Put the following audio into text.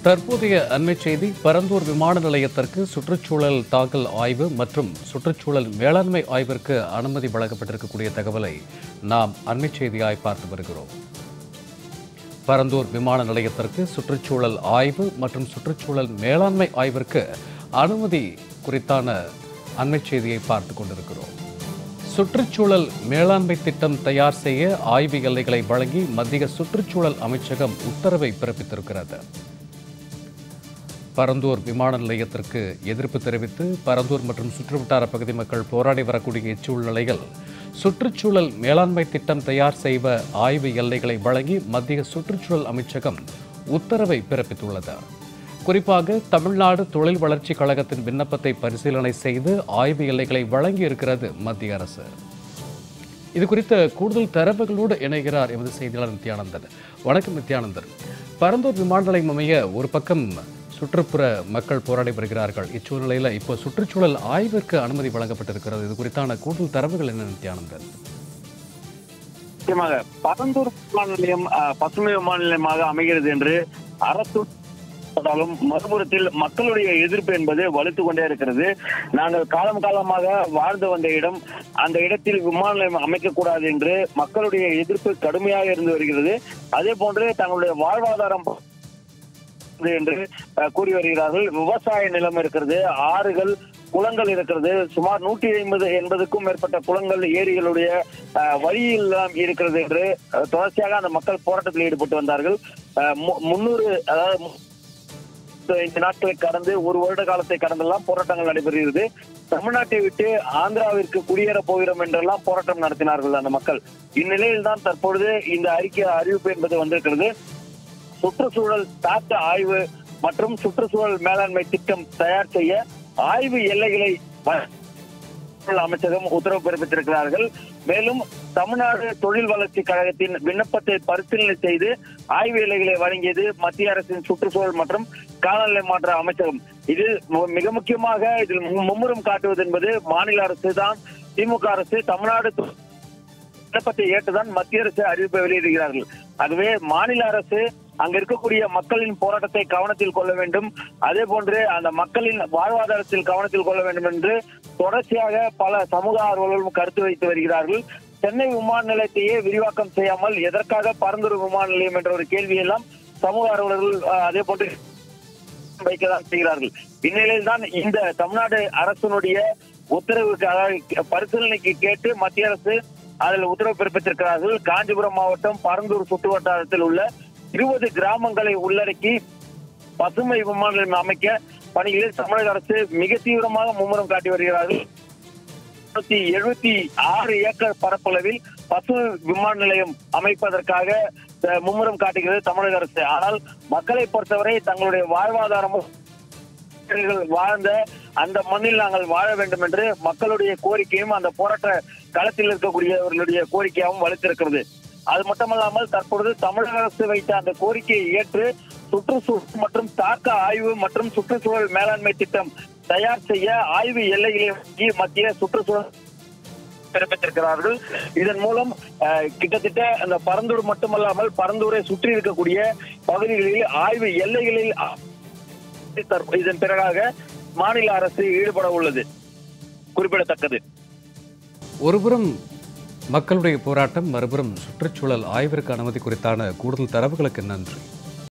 தற்போதைய அண்மை செய்தி பரந்தூர் விமான நிலையத்திற்கு சுற்றுச்சூழல் தாக்கல் ஆய்வு மற்றும் சுற்றுச்சூழல் மேலாண்மை ஆய்விற்கு அனுமதி வழங்கப்பட்டிருக்கக்கூடிய தகவலை நாம் அண்மை செய்தியாய் பார்த்து வருகிறோம். பரந்தூர் விமான நிலையத்திற்கு சுற்றுச்சூழல் ஆய்வு மற்றும் சுற்றுச்சூழல் மேலாண்மை ஆய்விற்கு அனுமதி குறித்தான அண்மை செய்தியை பார்த்து கொண்டிருக்கிறோம். சுற்றுச்சூழல் மேலாண்மை திட்டம் தயார் செய்ய ஆய்வு எல்லைகளை வழங்கி மத்திய சுற்றுச்சூழல் அமைச்சகம் உத்தரவை பிறப்பித்திருக்கிறது. பரந்தூர் விமான நிலையத்திற்கு எதிர்ப்பு தெரிவித்து பரந்தூர் மற்றும் சுற்றுவட்டார பகுதி மக்கள் போராடி வரக்கூடிய இச்சூழ்நிலையில் சுற்றுச்சூழல் மேலாண்மை திட்டம் தயார் செய்வ ஆய்வு எல்லைகளை வழங்கி மத்திய சுற்றுச்சூழல் அமைச்சகம் உத்தரவை பிறப்பித்துள்ளது. குறிப்பாக தமிழ்நாடு தொழில் வளர்ச்சி கழகத்தின் விண்ணப்பத்தை பரிசீலனை செய்து ஆய்வு எல்லைகளை வழங்கி இருக்கிறது மத்திய அரசு. இது குறித்த கூடுதல் தரவுகளோடு இணைகிறார் எமது செய்தியாளர் நித்யானந்தன். வணக்கம் நித்யானந்தன். பரந்தூர் விமான நிலையம் அமைய ஒரு பக்கம் சுற்றுப்புற மக்கள் போராடி வருகிறார்கள். இச்சூழ்நிலையில் இப்போ சுற்றுச்சூழல் ஆய்விற்கு அனுமதி வழங்கப்பட்டிருக்கிறது. இது குறித்தான கூடுதல் தரவுகள் என்ன நித்யானந்தன்? நிச்சயமாக பரந்தூர் விமான நிலையம் பசுமை விமான நிலையமாக அமைகிறது என்று அரசு மறுபுறத்தில் மக்களுடைய எதிர்ப்பு என்பது வலுத்துக் கொண்டே இருக்கிறது. நாங்கள் காலம் காலமாக வாழ்ந்து வந்த இடம், அந்த இடத்தில் விமான நிலையம் அமைக்கக்கூடாது என்று மக்களுடைய எதிர்ப்பு கடுமையாக இருந்து வருகிறது. அதே போன்று தங்களுடைய வாழ்வாதாரம் என்று கூறி வருகிறார்கள். விவசாய நிலம் இருக்கிறது, ஆறுகள், குளங்கள் இருக்கிறது. சுமார் 180க்கும் மேற்பட்ட குளங்கள், ஏரிகளுடைய வழியில் இருக்கிறது என்று தொடர்ச்சியாக அந்த மக்கள் போராட்டத்தில் ஈடுபட்டு வந்தார்கள். 305 நாட்களை கடந்து ஒரு வருட காலத்தை கடந்தெல்லாம் போராட்டங்கள் நடைபெறுகிறது. தமிழ்நாட்டை விட்டு ஆந்திராவிற்கு குடியேறப் போகிறோம் என்றெல்லாம் போராட்டம் நடத்தினார்கள் அந்த மக்கள். இந்நிலையில் தான் தற்பொழுது இந்த அறிவிப்பு என்பது வந்திருக்கிறது. சுற்றுச்சூழல் தாக்க ஆய்வு மற்றும் சுற்றுச்சூழல் மேலாண்மை திட்டம் தயார் செய்ய ஆய்வு எல்லைகளை அமைச்சகம் உத்தரவு பிறப்பித்திருக்கிறார்கள். மேலும் தமிழ்நாடு தொழில் வளர்ச்சி கழகத்தின் விண்ணப்பத்தை பரிசீலனை செய்து ஆய்வு எல்லைகளை வழங்கியது மத்திய அரசின் சுற்றுச்சூழல் மற்றும் காலநிலை மாற்ற அமைச்சகம். இதில் மிக முக்கியமாக இதில் மும்முரம் காட்டுவது என்பது மாநில அரசு தான். திமுக அரசு தமிழ்நாடு விண்ணப்பத்தை ஏற்றுதான் மத்திய அரசு அறிவிப்பை வெளியிடுகிறார்கள். ஆகவே மாநில அரசு அங்க இருக்கக்கூடிய மக்களின் போராட்டத்தை கவனத்தில் கொள்ள வேண்டும், அதே போன்று அந்த மக்களின் வாழ்வாதாரத்தில் கவனத்தில் கொள்ள வேண்டும் என்று தொடர்ச்சியாக பல சமூக ஆர்வலர்களும் கருத்து வைத்து வருகிறார்கள். சென்னை விமான நிலையத்தையே விரிவாக்கம் செய்யாமல் எதற்காக பரந்தூர் விமான நிலையம் என்ற ஒரு கேள்வியெல்லாம் சமூக ஆர்வலர்கள் அதே போன்று வைக்கதான் செய்கிறார்கள். இந்நிலையில் தான் இந்த தமிழ்நாடு அரசினுடைய உத்தரவுக்கு பரிசீலனைக்கு கேட்டு மத்திய அரசு அதில் உத்தரவு பிறப்பித்திருக்கிறார்கள். காஞ்சிபுரம் மாவட்டம் பரந்தூர் சுற்று வட்டாரத்தில் உள்ள 20 கிராமங்களை உள்ளடக்கி பசுமை விமான நிலையம் அமைக்க பணிகளில் தமிழக அரசு மிக தீவிரமாக மும்முரம் காட்டி வருகிறார்கள். 76 ஏக்கர் பரப்பளவில் பசுமை விமான நிலையம் அமைப்பதற்காக மும்முரம் காட்டுகிறது தமிழக அரசு. ஆனால் மக்களை பொறுத்தவரை தங்களுடைய வாழ்வாதாரமும் வாழ்ந்த அந்த மண்ணில் நாங்கள் வாழ வேண்டும் என்று மக்களுடைய கோரிக்கையும் அந்த போராட்ட களத்தில் இருக்கக்கூடியவர்களுடைய கோரிக்கையாகவும் வலுத்திருக்கிறது. அது மட்டுமல்லாமல் தற்பொழுது தமிழக அரசு வைத்த அந்த கோரிக்கையை ஏற்று சுற்றுச்சூழல் மற்றும் தாக்க ஆய்வு மற்றும் சுற்றுச்சூழல் மேலாண்மை திட்டம் தயார் செய்ய ஆய்வு எல்லைகளை மத்திய சுற்றுச்சூழல் பிறப்பித்திருக்கிறார்கள். இதன் மூலம் கிட்டத்தட்ட அந்த பரந்தூர் மட்டுமல்லாமல் பரந்தூரை சுற்றி இருக்கக்கூடிய பகுதிகளில் ஆய்வு எல்லைகளில் இதன் பிறகாக மாநில அரசு ஈடுபட உள்ளது குறிப்பிடத்தக்கது. ஒருபுறம் மக்களுடைய போராட்டம், மறுபுறம் சுற்றுச்சூழல் ஆய்விற்கு அனுமதி குறித்தான கூடுதல் தரவுகளுக்கு நன்றி.